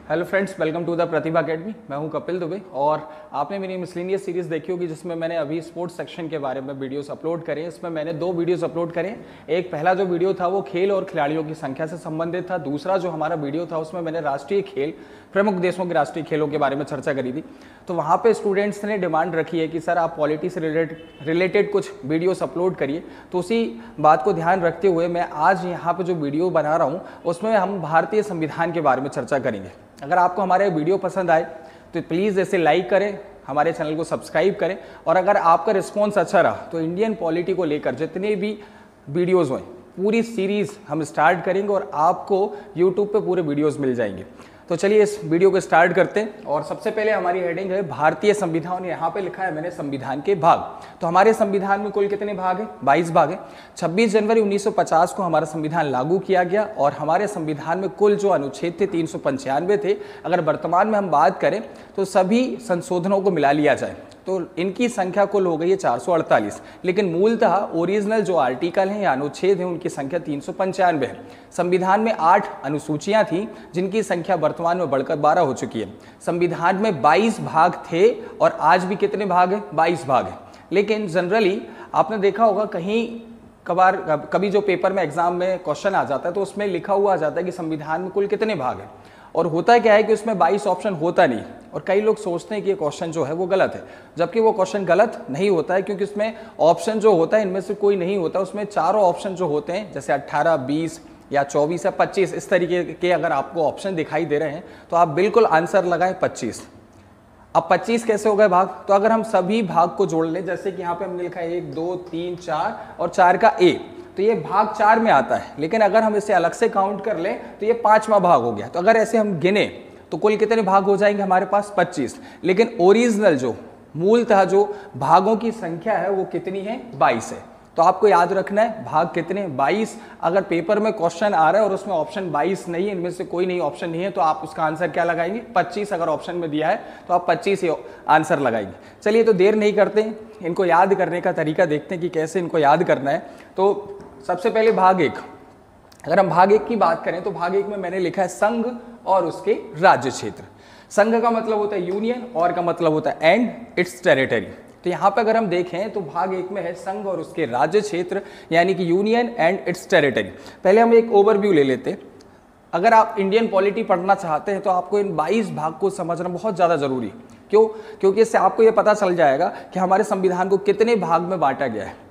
Hello friends, welcome to the Pratibha academy. मैं हूं कपिल दुबे और आपने मेरी मिसलेनियस सीरीज़ देखी होगी जिसमें मैंने अभी स्पोर्ट्स सेक्शन के बारे में वीडियोस अपलोड करे। इसमें मैंने 2 वीडियोस अपलोड करे। एक पहला जो वीडियो था वो खेल और खिलाड़ियों की संख्या से संबंधित था। दूसरा जो हमारा वीडियो था उसमें मैंने राष्ट्रीय खेल, प्रमुख देशों के राष्ट्रीय खेलों के बारे में चर्चा करी थी। तो वहाँ पे स्टूडेंट्स ने डिमांड रखी है कि सर आप पॉलिटी से रिलेटेड कुछ वीडियोस अपलोड करिए। तो उसी बात को ध्यान रखते हुए मैं आज यहाँ पे जो वीडियो बना रहा हूँ उसमें हम भारतीय संविधान के बारे में चर्चा करेंगे। अगर आपको हमारे वीडियो पसंद आए तो प्लीज़ इसे लाइक करें, हमारे चैनल को सब्सक्राइब करें और अगर आपका रिस्पॉन्स अच्छा रहा तो इंडियन पॉलिटी को लेकर जितने भी वीडियोज़ हुए पूरी सीरीज़ हम स्टार्ट करेंगे और आपको यूट्यूब पे पूरे वीडियोज़ मिल जाएंगे। तो चलिए इस वीडियो को स्टार्ट करते हैं। और सबसे पहले हमारी हेडिंग है भारतीय संविधान। यहाँ पे लिखा है मैंने संविधान के भाग। तो हमारे संविधान में कुल कितने भाग हैं? 22 भाग हैं। 26 जनवरी 1950 को हमारा संविधान लागू किया गया और हमारे संविधान में कुल जो अनुच्छेद थे 395 थे। अगर वर्तमान में हम बात करें तो सभी संशोधनों को मिला लिया जाए तो इनकी संख्या कुल हो गई है 448, लेकिन मूलतः ओरिजिनल जो आर्टिकल हैं या अनुच्छेद हैं उनकी संख्या 395 है। संविधान में 8 अनुसूचियां थी जिनकी संख्या वर्तमान में बढ़कर 12 हो चुकी है। संविधान में 22 भाग थे और आज भी कितने भाग हैं? 22 भाग हैं। लेकिन जनरली आपने देखा होगा कहीं कभी जो पेपर में एग्जाम में क्वेश्चन आ जाता है तो उसमें लिखा हुआ आ जाता है कि संविधान में कुल कितने भाग हैं, और होता क्या है कि उसमें 22 ऑप्शन होता नहीं और कई लोग सोचते हैं कि ये क्वेश्चन जो है वो गलत है, जबकि वो क्वेश्चन गलत नहीं होता है क्योंकि उसमें ऑप्शन जो होता है इनमें से कोई नहीं होता। उसमें चारों ऑप्शन जो होते हैं जैसे 18, 20 या 24 या 25 इस तरीके के अगर आपको ऑप्शन दिखाई दे रहे हैं तो आप बिल्कुल आंसर लगाएं 25। अब 25 कैसे हो गए भाग? तो अगर हम सभी भाग को जोड़ लें, जैसे कि यहाँ पे हमने लिखा है 1, 2, 3, 4 और 4 का ए, तो ये भाग 4 में आता है। लेकिन अगर हम इसे अलग से काउंट कर लें तो ये 5वां भाग हो गया। तो अगर ऐसे हम गिने तो कुल कितने भाग हो जाएंगे हमारे पास? 25। लेकिन ओरिजिनल जो मूलतः जो भागों की संख्या है वो कितनी है? 22 है। तो आपको याद रखना है भाग कितने? 22। अगर पेपर में क्वेश्चन आ रहा है और उसमें ऑप्शन 22 नहीं है, इनमें से कोई नहीं ऑप्शन नहीं है, तो आप उसका आंसर क्या लगाएंगे? 25। अगर ऑप्शन में दिया है तो आप 25 ही आंसर लगाएंगे। चलिए तो देर नहीं करते, इनको याद करने का तरीका देखते हैं कि कैसे इनको याद करना है। तो सबसे पहले भाग 1। अगर हम भाग 1 की बात करें तो भाग 1 में मैंने लिखा है संघ और उसके राज्य क्षेत्र। संघ का मतलब होता है यूनियन और का मतलब होता है एंड इट्स टेरिटरी। तो यहाँ पे अगर हम देखें तो भाग 1 में है संघ और उसके राज्य क्षेत्र यानी कि यूनियन एंड इट्स टेरिटरी। पहले हम एक ओवरव्यू ले लेते हैं। अगर आप इंडियन पॉलिटी पढ़ना चाहते हैं तो आपको इन 22 भाग को समझना बहुत ज़्यादा जरूरी है। क्यों? क्योंकि इससे आपको ये पता चल जाएगा कि हमारे संविधान को कितने भाग में बांटा गया है,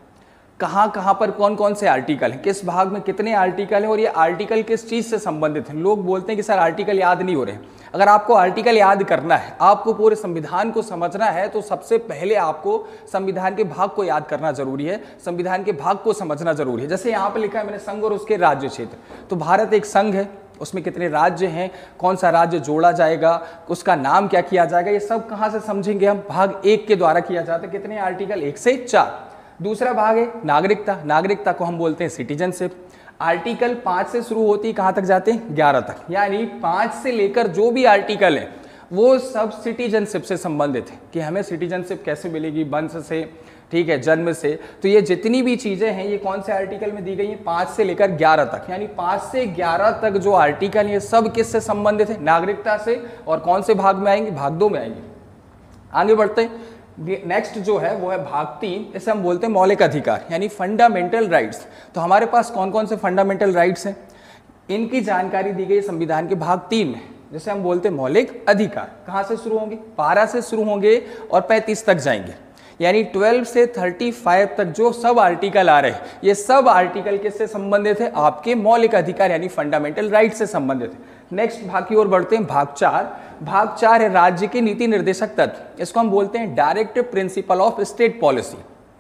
कहाँ पर कौन कौन से आर्टिकल हैं, किस भाग में कितने आर्टिकल हैं और ये आर्टिकल किस चीज़ से संबंधित हैं। लोग बोलते हैं कि सर आर्टिकल याद नहीं हो रहे हैं। अगर आपको आर्टिकल याद करना है, आपको पूरे संविधान को समझना है, तो सबसे पहले आपको संविधान के भाग को याद करना जरूरी है, संविधान के भाग को समझना जरूरी है। जैसे यहाँ पर लिखा है मैंने संघ और उसके राज्य क्षेत्र। तो भारत एक संघ है, उसमें कितने राज्य हैं, कौन सा राज्य जोड़ा जाएगा, उसका नाम क्या किया जाएगा, ये सब कहाँ से समझेंगे हम? भाग 1 के द्वारा किया जाता है। कितने आर्टिकल? 1 से 4। दूसरा भाग है नागरिकता। नागरिकता को हम बोलते हैं सिटीजनशिप। आर्टिकल 5 से शुरू होती है, कहाँ तक जाते हैं? 11 तक। यानी 5 से लेकर जो भी आर्टिकल है वो सब सिटीजनशिप से संबंधित है कि हमें सिटीजनशिप कैसे मिलेगी, वंश से, ठीक है, जन्म से। तो ये जितनी भी चीज़ें हैं ये कौन से आर्टिकल में दी गई हैं? 5 से लेकर 11 तक। यानी 5 से 11 तक जो आर्टिकल है ये सब किससे संबंधित है? नागरिकता से। और कौन से भाग में आएंगे? भाग 2 में आएंगे। आगे बढ़ते हैं। नेक्स्ट जो है वो है भाग 3। इसे हम बोलते हैं मौलिक अधिकार यानी फंडामेंटल राइट्स। तो हमारे पास कौन कौन से फंडामेंटल राइट्स हैं, इनकी जानकारी दी गई संविधान के भाग 3 में, जैसे हम बोलते हैं मौलिक अधिकार। कहाँ से शुरू होंगे? 12 से शुरू होंगे और 35 तक जाएंगे। यानी 12 से 35 तक जो सब आर्टिकल आ रहे हैं ये सब आर्टिकल किससे संबंधित है? आपके मौलिक अधिकार यानी फंडामेंटल राइट से संबंधित है। नेक्स्ट भाग की ओर बढ़ते हैं। भाग 4। भाग 4 है राज्य के नीति निर्देशक तत्व। इसको हम बोलते हैं direct principle of state policy.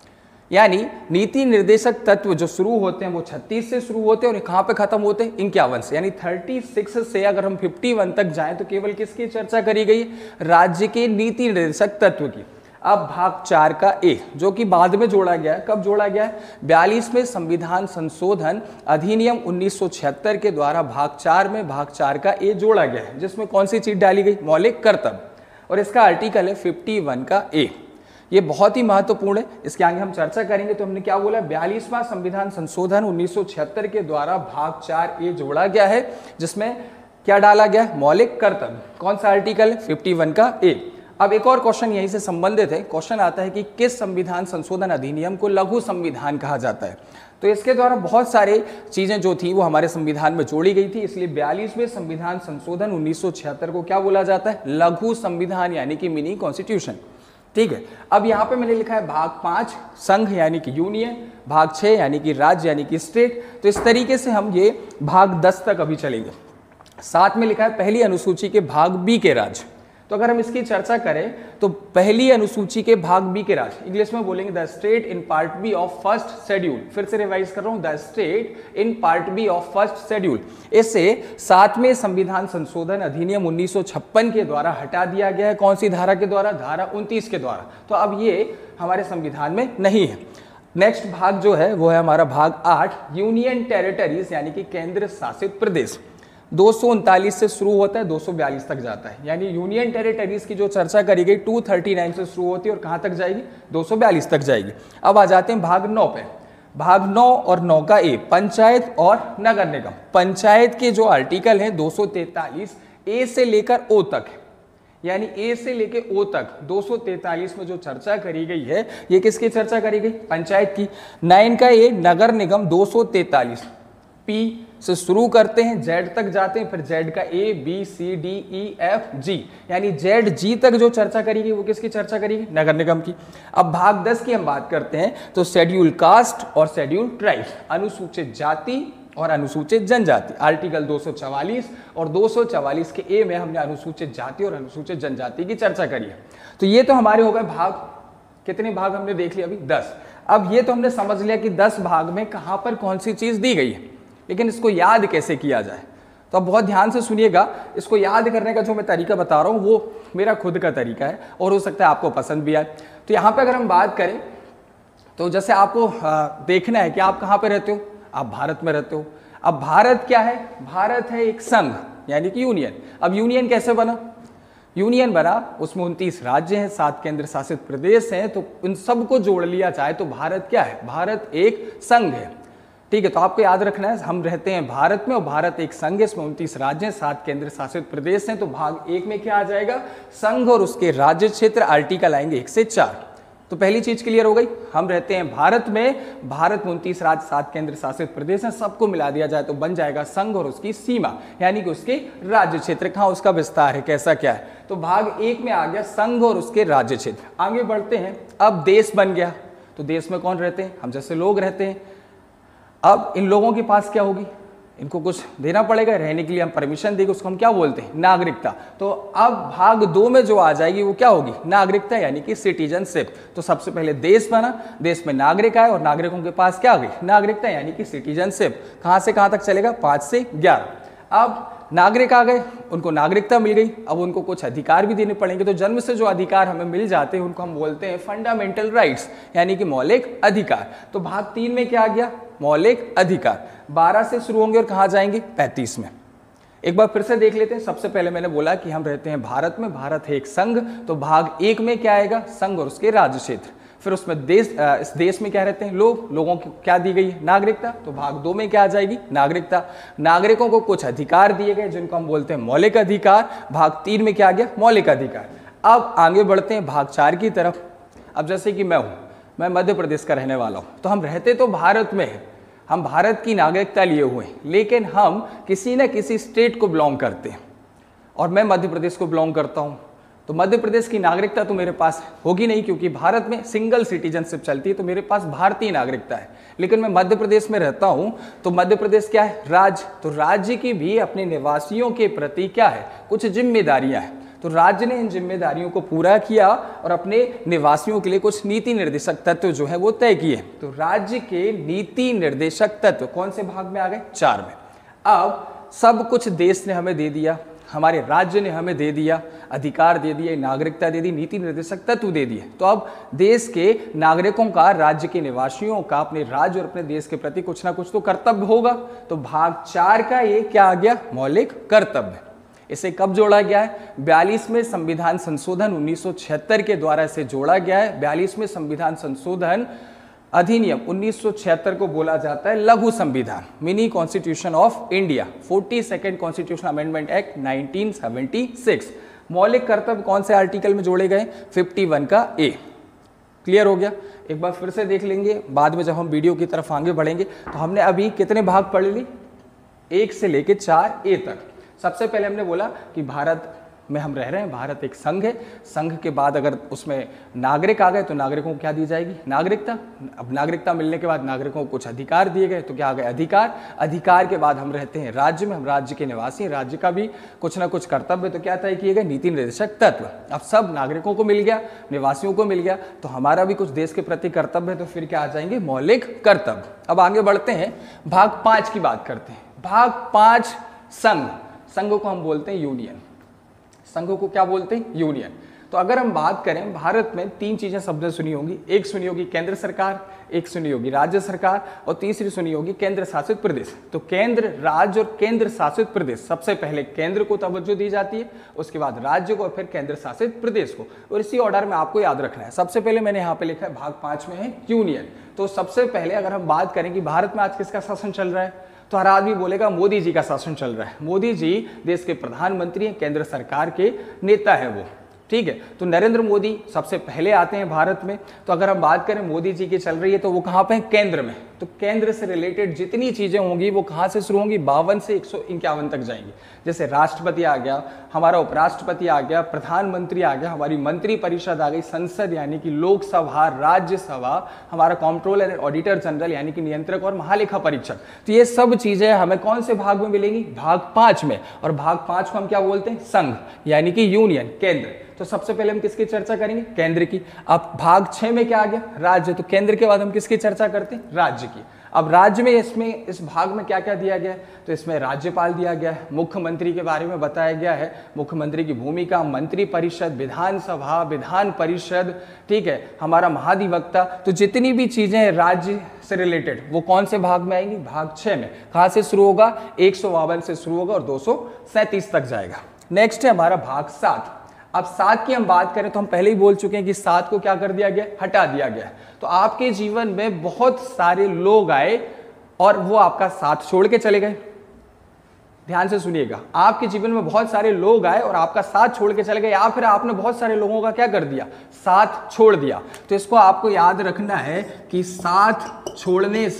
यानी नीति निर्देशक तत्व जो शुरू होते हैं वो 36 से शुरू होते हैं और कहाँ पे खत्म होते हैं? 51 से। यानी 36 से अगर हम 51 तक जाएं तो केवल किसकी चर्चा करी गई? राज्य के नीति निर्देशक तत्व की। अब भाग 4 का ए जो कि बाद में जोड़ा गया है। कब जोड़ा गया है? 42वें संविधान संशोधन अधिनियम 1976 के द्वारा भाग 4 में भाग 4 का ए जोड़ा गया है, जिसमें कौन सी चीज डाली गई? मौलिक कर्तव्य। और इसका आर्टिकल है 51 का ए। ये बहुत ही महत्वपूर्ण है, इसके आगे हम चर्चा करेंगे। तो हमने क्या बोला? 42वां संविधान संशोधन 1976 के द्वारा भाग 4 ए जोड़ा गया है, जिसमें क्या डाला गया है? मौलिक कर्तव्य। कौन सा आर्टिकल? 51 का ए। अब एक और क्वेश्चन यहीं से संबंधित है। क्वेश्चन आता है कि किस संविधान संशोधन अधिनियम को लघु संविधान कहा जाता है? तो इसके द्वारा बहुत सारे चीजें जो थी वो हमारे संविधान में जोड़ी गई थी, इसलिए 42वें संविधान संशोधन 1976 को क्या बोला जाता है? लघु संविधान यानी कि मिनी कॉन्स्टिट्यूशन। ठीक है, अब यहाँ पे मैंने लिखा है भाग 5 संघ यानी कि यूनियन, भाग 6 यानी कि राज्य यानी कि स्टेट। तो इस तरीके से हम ये भाग 10 तक अभी चलेंगे। साथ में लिखा है पहली अनुसूची के भाग बी के राज्य। तो अगर हम इसकी चर्चा करें तो पहली अनुसूची के भाग बी के राज्य, इंग्लिश में बोलेंगे the state in part B of first schedule. फिर से रिवाइज कर रहा हूं, the state in part B of first schedule. इससे 7वें संविधान संशोधन अधिनियम 1956 के द्वारा हटा दिया गया है। कौन सी धारा के द्वारा? धारा 29 के द्वारा। तो अब ये हमारे संविधान में नहीं है। नेक्स्ट भाग जो है वो है हमारा भाग 8 यूनियन टेरिटरीज यानी कि केंद्र शासित प्रदेश। 239 से शुरू होता है, 242 तक जाता है। यानी यूनियन टेरिटरीज की जो चर्चा करी गई 239 से शुरू होती है और कहां तक जाएगी? 242 तक जाएगी। अब आ जाते हैं भाग 9 पे। भाग 9 और 9 का ए, पंचायत और नगर निगम। पंचायत के जो आर्टिकल हैं 243 ए से लेकर ओ तक है। यानी ए से लेके ओ तक 243 में जो चर्चा करी गई है, ये किसकी चर्चा करी गई? पंचायत की। 9 का ए, नगर निगम 243 पी से शुरू करते हैं, जेड तक जाते हैं, फिर जेड का A B C D E F G, यानी जेड जी तक जो चर्चा करेगी वो किसकी चर्चा करेगी? नगर निगम की। अब भाग 10 की हम बात करते हैं तो शेड्यूल कास्ट और शेड्यूल ट्राइब, अनुसूचित जाति और अनुसूचित जनजाति। आर्टिकल 244 और 244 के ए में हमने अनुसूचित जाति और अनुसूचित जनजाति की चर्चा करी है। तो ये तो हमारे हो गए भाग। कितने भाग हमने देख लिया अभी? 10। अब ये तो हमने समझ लिया कि 10 भाग में कहां पर कौन सी चीज दी गई है, लेकिन इसको याद कैसे किया जाए? तो अब बहुत ध्यान से सुनिएगा। इसको याद करने का जो मैं तरीका बता रहा हूं वो मेरा खुद का तरीका है और हो सकता है आपको पसंद भी आए। तो यहाँ पे अगर हम बात करें तो जैसे आपको देखना है कि आप कहाँ पे रहते हो? आप भारत में रहते हो। अब भारत क्या है? भारत है एक संघ यानी कि यूनियन। अब यूनियन कैसे बना? यूनियन बना, उसमें 29 राज्य हैं, 7 केंद्र शासित प्रदेश हैं। तो उन सबको जोड़ लिया जाए तो भारत क्या है? भारत एक संघ है। ठीक है, तो आपको याद रखना है हम रहते हैं भारत में और भारत एक संघ है, इसमें 29 राज्य हैं, 7 केंद्र शासित प्रदेश हैं। तो भाग 1 में क्या आ जाएगा? संघ और उसके राज्य क्षेत्र। आर्टिकल आएंगे 1 से 4। तो पहली चीज क्लियर हो गई, हम रहते हैं भारत में, भारत में 29 राज्य, 7 केंद्र शासित प्रदेश हैं, सबको मिला दिया जाए तो बन जाएगा संघ और उसकी सीमा यानी कि उसके राज्य क्षेत्र। कहाँ उसका विस्तार है, कैसा क्या है? तो भाग 1 में आ गया संघ और उसके राज्य क्षेत्र। आगे बढ़ते हैं, अब देश बन गया। तो देश में कौन रहते हैं? हम जैसे लोग रहते हैं। अब इन लोगों के पास क्या होगी? इनको कुछ देना पड़ेगा, रहने के लिए हम परमिशन देंगे, उसको हम क्या बोलते हैं? नागरिकता। तो अब भाग 2 में जो आ जाएगी वो क्या होगी? नागरिकता यानी कि सिटीजनशिप। तो सबसे पहले देश बना, देश में नागरिक आए और नागरिकों के पास क्या आ गई? नागरिकता यानी कि सिटीजनशिप। कहां से कहां तक चलेगा? 5 से 11। अब नागरिक आ गए, उनको नागरिकता मिल गई, अब उनको कुछ अधिकार भी देने पड़ेंगे। तो जन्म से जो अधिकार हमें मिल जाते हैं उनको हम बोलते हैं फंडामेंटल राइट्स यानी कि मौलिक अधिकार। तो भाग 3 में क्या आ गया? मौलिक अधिकार। 12 से शुरू होंगे और कहाँ जाएंगे? 35 में। एक बार फिर से देख लेते हैं। सबसे पहले मैंने बोला कि हम रहते हैं भारत में, भारत है एक संघ। तो भाग 1 में क्या आएगा? संघ और उसके राज्य क्षेत्र। फिर उसमें देश, इस देश में क्या रहते हैं? लोग। लोगों को क्या दी गई है? नागरिकता। तो भाग 2 में क्या आ जाएगी? नागरिकता। नागरिकों को कुछ अधिकार दिए गए जिनको हम बोलते हैं मौलिक अधिकार। भाग 3 में क्या आ गया? मौलिक अधिकार। अब आगे बढ़ते हैं भाग 4 की तरफ। अब जैसे कि मैं मध्य प्रदेश का रहने वाला हूँ, तो हम रहते तो भारत में हैं, हम भारत की नागरिकता लिए हुए हैं, लेकिन हम किसी न किसी स्टेट को बिलोंग करते हैं और मैं मध्य प्रदेश को बिलोंग करता हूँ। तो मध्य प्रदेश की नागरिकता तो मेरे पास होगी नहीं, क्योंकि भारत में सिंगल सिटीजनशिप चलती है, तो मेरे पास भारतीय नागरिकता है। लेकिन मैं मध्य प्रदेश में रहता हूं, तो मध्य प्रदेश क्या है? राज्य। तो राज्य की भी अपने निवासियों के प्रति क्या है? कुछ जिम्मेदारियां हैं। तो राज्य ने इन जिम्मेदारियों को पूरा किया और अपने निवासियों के लिए कुछ नीति निर्देशक तत्व जो है वो तय किए। तो राज्य के नीति निर्देशक तत्व कौन से भाग में आ गए? 4 में। अब सब कुछ देश ने हमें दे दिया, हमारे राज्य ने हमें दे दिया, अधिकार दे दिए, नागरिकता दे दी, नीति निर्देशक तत्व दे दिए। तो अब देश के नागरिकों का, राज्य के निवासियों का अपने राज्य और अपने देश के प्रति कुछ ना कुछ तो कर्तव्य होगा। तो भाग 4 का ये क्या आ गया? मौलिक कर्तव्य। इसे कब जोड़ा गया है? 42वें संविधान संशोधन 1976 के द्वारा इसे जोड़ा गया है। 42वें संविधान संशोधन अधिनियम 1976 को बोला जाता है लघु संविधान, mini constitution of India, 42nd constitution amendment act 1976। मौलिक कर्तव्य कौन से आर्टिकल में जोड़े गए? 51 का ए। क्लियर हो गया? एक बार फिर से देख लेंगे, बाद में जब हम वीडियो की तरफ आगे बढ़ेंगे। तो हमने अभी कितने भाग पढ़ ली? 1 से लेके 4 ए तक। सबसे पहले हमने बोला कि भारत में हम रह रहे हैं, भारत एक संघ है। संघ के बाद अगर उसमें नागरिक आ गए तो नागरिकों को क्या दी जाएगी? नागरिकता। अब नागरिकता मिलने के बाद नागरिकों को कुछ अधिकार दिए गए, तो क्या आ गए? अधिकार। अधिकार के बाद हम रहते हैं राज्य में, हम राज्य के निवासी हैं, राज्य का भी कुछ ना कुछ कर्तव्य तो क्या तय किए गए? नीति निर्देशक तत्व। अब सब नागरिकों को मिल गया, निवासियों को मिल गया, तो हमारा भी कुछ देश के प्रति कर्तव्य है, तो फिर क्या आ जाएंगे? मौलिक कर्तव्य। अब आगे बढ़ते हैं, भाग 5 की बात करते हैं। भाग 5 संघ। संघ को हम बोलते हैं यूनियन। संघों को क्या बोलते हैं? यूनियन। तो अगर हम बात करें, भारत में 3 चीजें सबने सुनी होंगी। एक सुनी होगी केंद्र सरकार, एक सुनी होगी राज्य सरकार, और तीसरी सुनी होगी केंद्र शासित प्रदेश। तो केंद्र, राज्य और केंद्र शासित प्रदेश, सबसे पहले केंद्र को तवज्जो दी जाती है, उसके बाद राज्य को, और फिर केंद्र शासित प्रदेश को, और इसी ऑर्डर में आपको याद रखना है। सबसे पहले मैंने यहाँ पे लिखा है भाग 5 में है यूनियन। तो सबसे पहले अगर हम बात करें कि भारत में आज किसका शासन चल रहा है, तो हर आदमी बोलेगा मोदी जी का शासन चल रहा है। मोदी जी देश के प्रधानमंत्री हैं, केंद्र सरकार के नेता है वो, ठीक है। तो नरेंद्र मोदी सबसे पहले आते हैं भारत में। तो अगर हम बात करें मोदी जी की चल रही है, तो वो कहाँ पे हैं? केंद्र में। तो केंद्र से रिलेटेड जितनी चीजें होंगी वो कहाँ से शुरू होंगी? 52 से 151 तक जाएंगी। जैसे राष्ट्रपति आ गया, हमारा उपराष्ट्रपति आ गया, प्रधानमंत्री आ गया, हमारी मंत्री परिषद आ गई, संसद यानी कि लोकसभा, राज्यसभा, हमारा कंट्रोलर एंड ऑडिटर जनरल यानी कि नियंत्रक और महालेखा परीक्षक। तो ये सब चीजें हमें कौन से भाग में मिलेंगी? भाग 5 में। और भाग 5 को हम क्या बोलते हैं? संघ यानी कि यूनियन, केंद्र। तो सबसे पहले हम किसकी चर्चा करेंगे? केंद्र की। अब भाग 6 में क्या आ गया? राज्य। तो केंद्र के बाद हम किसकी चर्चा करते हैं? राज्य की। अब राज्य में इस भाग में क्या क्या दिया गया है? तो इसमें राज्यपाल दिया गया है, मुख्यमंत्री के बारे में बताया गया है, मुख्यमंत्री की भूमिका, मंत्री परिषद, विधानसभा, विधान परिषद, ठीक है, हमारा महाधिवक्ता। तो जितनी भी चीजें हैं राज्य से रिलेटेड वो कौन से भाग में आएंगी? भाग 6 में। कहां से शुरू होगा? 152 से शुरू होगा और 237 तक जाएगा। नेक्स्ट है हमारा भाग 7। अब 7 की हम बात करें तो हम पहले ही बोल चुके हैं कि 7 को क्या कर दिया गया? हटा दिया गया। तो आपके जीवन में बहुत सारे लोग आए और वो आपका साथ छोड़ के चले गए। ध्यान से सुनिएगा, आपके जीवन में बहुत सारे लोग आए और आपका साथ छोड़ के चले गए, या फिर आपने बहुत सारे लोगों का क्या कर दिया? साथ छोड़ दिया। तो इसको आपको याद रखना है कि साथ छोड़ने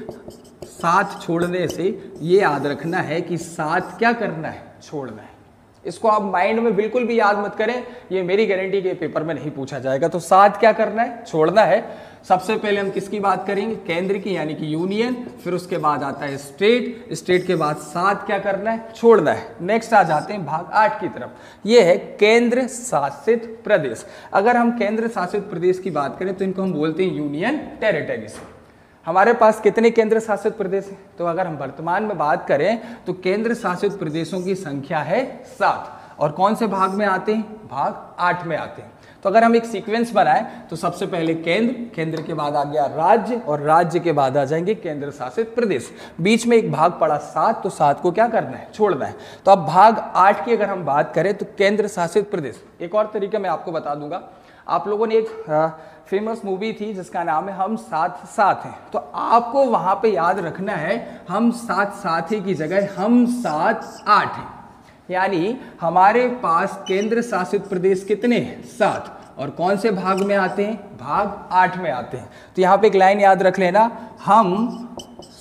से ये याद रखना है कि साथ क्या करना है? छोड़ना है। इसको आप माइंड में बिल्कुल भी याद मत करें, ये मेरी गारंटी के पेपर में नहीं पूछा जाएगा। तो साथ क्या करना है? छोड़ना है। सबसे पहले हम किसकी बात करेंगे? केंद्र की यानी कि यूनियन, फिर उसके बाद आता है स्टेट, स्टेट के बाद साथ क्या करना है? छोड़ना है। नेक्स्ट आ जाते हैं भाग 8 की तरफ, ये है केंद्र शासित प्रदेश। अगर हम केंद्र शासित प्रदेश की बात करें तो इनको हम बोलते हैं यूनियन टेरिटरीज। हमारे पास कितने केंद्र शासित प्रदेश हैं? तो अगर हम वर्तमान में बात करें तो केंद्र शासित प्रदेशों की संख्या है 7। और कौन से भाग में आते हैं? भाग 8 में आते हैं। तो अगर हम एक सीक्वेंस बनाएं तो सबसे पहले केंद्र, केंद्र के बाद आ गया राज्य, और राज्य के बाद आ जाएंगे केंद्र शासित प्रदेश। बीच में एक भाग पड़ा 7, तो 7 को क्या करना है? छोड़ना है। तो अब भाग 8 की अगर हम बात करें तो केंद्र शासित प्रदेश, एक और तरीका मैं आपको बता दूंगा। आप लोगों ने एक फेमस मूवी थी जिसका नाम है हम साथ साथ हैं, तो आपको वहां पे याद रखना है हम साथ साथ ही की जगह हम 7 8 हैं। यानी हमारे पास केंद्र शासित प्रदेश कितने हैं? 7। और कौन से भाग में आते हैं? भाग 8 में आते हैं। तो यहाँ पे एक लाइन याद रख लेना, हम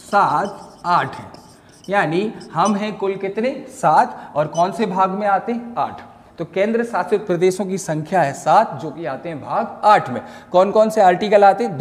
7 8 हैं। यानी हम हैं कुल कितने? 7। और कौन से भाग में आते हैं? 8। तो केंद्र शासित प्रदेशों की संख्या है 7, जो कि आते हैं भाग 8 में। कौन कौन से आर्टिकल आते हैं?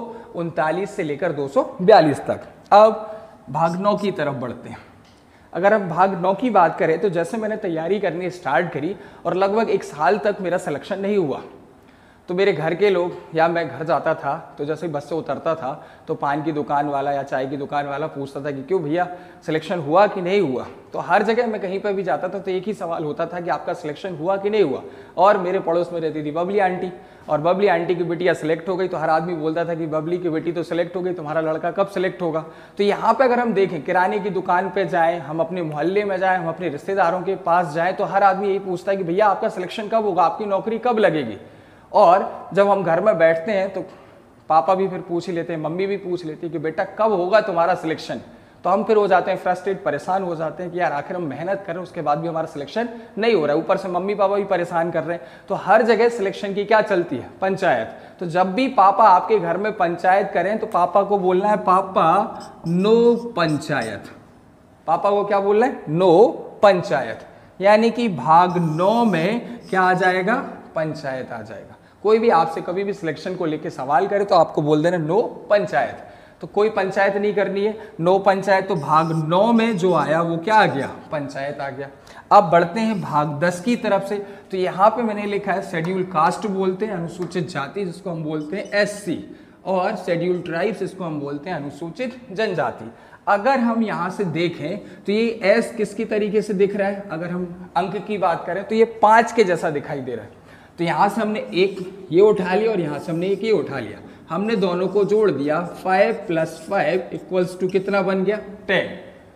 239 से लेकर 242 तक। अब भाग 9 की तरफ बढ़ते हैं। अगर हम भाग 9 की बात करें तो जैसे मैंने तैयारी करनी स्टार्ट करी और लगभग 1 साल तक मेरा सिलेक्शन नहीं हुआ, तो मेरे घर के लोग या मैं घर जाता था तो जैसे ही बस से उतरता था तो पान की दुकान वाला या चाय की दुकान वाला पूछता था कि क्यों भैया सिलेक्शन हुआ कि नहीं हुआ। तो हर जगह मैं कहीं पर भी जाता था तो एक ही सवाल होता था कि आपका सिलेक्शन हुआ कि नहीं हुआ। और मेरे पड़ोस में रहती थी बबली आंटी, और बबली आंटी की बेटियाँ सिलेक्ट हो गई तो हर आदमी बोलता था कि बबली की बेटी तो सिलेक्ट हो गई, तुम्हारा लड़का कब सिलेक्ट होगा। तो यहाँ पे अगर हम देखें, किराने की दुकान पे जाएं, हम अपने मोहल्ले में जाएं, हम अपने रिश्तेदारों के पास जाएं, तो हर आदमी यही पूछता है कि भैया आपका सिलेक्शन कब होगा, आपकी नौकरी कब लगेगी। और जब हम घर में बैठते हैं तो पापा भी फिर पूछ ही लेते हैं, मम्मी भी पूछ लेती है कि बेटा कब होगा तुम्हारा सिलेक्शन। तो हम फिर हो जाते हैं फ्रस्ट्रेट, परेशान हो जाते हैं कि यार आखिर हम मेहनत कर रहे हैं उसके बाद भी हमारा सिलेक्शन नहीं हो रहा है, ऊपर से मम्मी पापा भी परेशान कर रहे हैं। तो हर जगह सिलेक्शन की क्या चलती है, पंचायत। तो जब भी पापा आपके घर में पंचायत करें तो पापा को बोलना है पापा नो पंचायत। पापा को क्या बोलना है, नो पंचायत। यानी कि भाग 9 में क्या आ जाएगा, पंचायत आ जाएगा। कोई भी आपसे कभी भी सिलेक्शन को लेके सवाल करे तो आपको बोल देना नो पंचायत। तो कोई पंचायत नहीं करनी है, नो पंचायत। तो भाग 9 में जो आया वो क्या आ गया, पंचायत आ गया। अब बढ़ते हैं भाग 10 की तरफ से। तो यहाँ पे मैंने लिखा है शेड्यूल कास्ट बोलते हैं अनुसूचित जाति, जिसको हम बोलते हैं SC, और शेड्यूल ट्राइब्स, जिसको हम बोलते हैं अनुसूचित जनजाति। अगर हम यहाँ से देखें तो ये S किसकी तरीके से दिख रहा है, अगर हम अंक की बात करें तो ये 5 के जैसा दिखाई दे रहा है। तो यहाँ से हमने एक ये उठा लिया और यहाँ से हमने एक ये उठा लिया, हमने दोनों को जोड़ दिया, 5 + 5 = कितना बन गया, 10।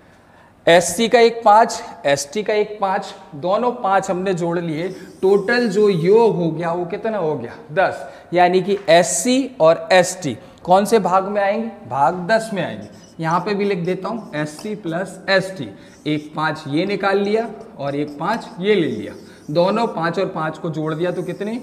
SC का एक 5, ST का एक 5, दोनों 5 हमने जोड़ लिए, टोटल जो योग हो गया वो कितना हो गया, 10। यानी कि SC और ST कौन से भाग में आएंगे, भाग 10 में आएंगे। यहाँ पे भी लिख देता हूँ SC + ST, एक 5 ये निकाल लिया और एक 5 ये ले लिया, दोनों 5 और 5 को जोड़ दिया तो कितने,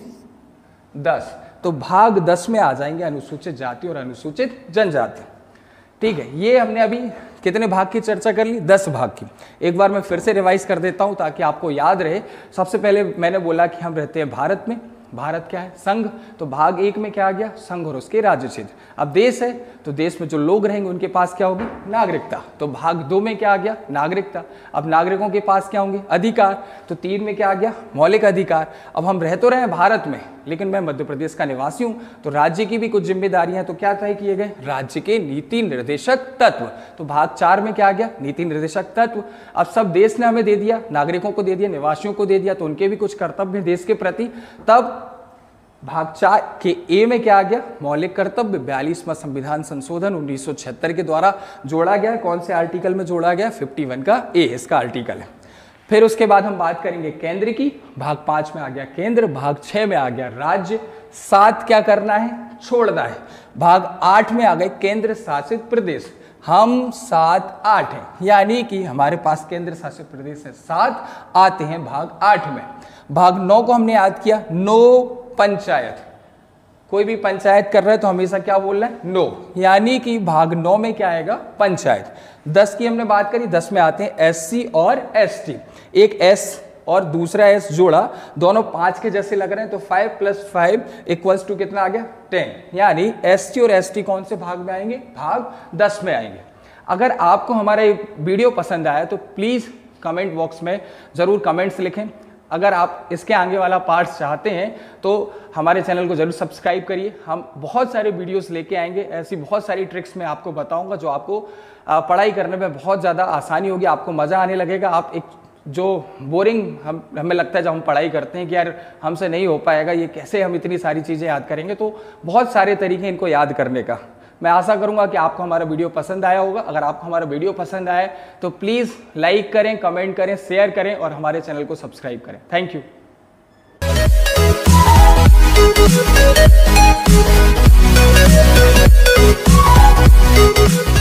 10। तो भाग 10 में आ जाएंगे अनुसूचित जाति और अनुसूचित जनजाति। ठीक है, ये हमने अभी कितने भाग की चर्चा कर ली, 10 भाग की। एक बार मैं फिर से रिवाइज कर देता हूं ताकि आपको याद रहे। सबसे पहले मैंने बोला कि हम रहते हैं भारत में, भारत क्या है, संघ। तो भाग 1 में क्या आ गया, संघ और उसके राज्य क्षेत्र। अब देश है तो देश में जो लोग रहेंगे उनके पास क्या होगी, नागरिकता। तो भाग 2 में क्या आ गया, नागरिकता। अब नागरिकों के पास क्या होंगे, अधिकार। तो 3 में क्या आ गया, मौलिक अधिकार। अब हम रह तो रहे हैं भारत में, लेकिन मैं मध्य प्रदेश का निवासी हूं, तो राज्य की भी कुछ जिम्मेदारियां तो क्या तय किए गए, राज्य के नीति निर्देशक तत्व। तो भाग 4 में क्या आ गया, नीति निर्देशक तत्व। अब सब देश ने हमें दे दिया, नागरिकों को दे दिया, निवासियों को दे दिया, तो उनके भी कुछ कर्तव्य देश के प्रति। तब भाग 4 के ए में क्या आ गया, मौलिक कर्तव्य। 42वां संविधान संशोधन 1976 के द्वारा जोड़ा गया। कौन से आर्टिकल में जोड़ा गया, 51 का ए इसका आर्टिकल है। फिर उसके बाद हम बात करेंगे केंद्र की। भाग 5 में आ गया केंद्र, भाग 6 में आ गया राज्य, 7 क्या करना है, छोड़ना है। भाग 8 में आ गए केंद्र शासित प्रदेश। हम 7, 8 हैं, यानी कि हमारे पास केंद्र शासित प्रदेश है 7, आते हैं भाग 8 में। भाग 9 को हमने याद किया, नो पंचायत। कोई भी पंचायत कर रहा है तो हमेशा क्या बोल रहे हैं, नो। यानी कि भाग 9 में क्या आएगा, पंचायत। 10 की हमने बात करी, 10 में आते हैं SC और ST। एक S और दूसरा S जोड़ा, दोनों 5 के जैसे लग रहे हैं, तो 5 + 5 = कितना आ गया, 10। यानी SC और ST कौन से भाग में आएंगे, भाग 10 में आएंगे। अगर आपको हमारा ये वीडियो पसंद आया तो प्लीज़ कमेंट बॉक्स में ज़रूर कमेंट्स लिखें। अगर आप इसके आगे वाला पार्ट्स चाहते हैं तो हमारे चैनल को जरूर सब्सक्राइब करिए। हम बहुत सारे वीडियोस लेके आएंगे, ऐसी बहुत सारी ट्रिक्स मैं आपको बताऊंगा जो आपको पढ़ाई करने में बहुत ज़्यादा आसानी होगी, आपको मज़ा आने लगेगा। आप एक जो बोरिंग हमें लगता है जब हम पढ़ाई करते हैं कि यार हमसे नहीं हो पाएगा, ये कैसे हम इतनी सारी चीज़ें याद करेंगे, तो बहुत सारे तरीके इनको याद करने का। मैं आशा करूंगा कि आपको हमारा वीडियो पसंद आया होगा। अगर आपको हमारा वीडियो पसंद आए तो प्लीज़ लाइक करें, कमेंट करें, शेयर करें और हमारे चैनल को सब्सक्राइब करें। Thank you.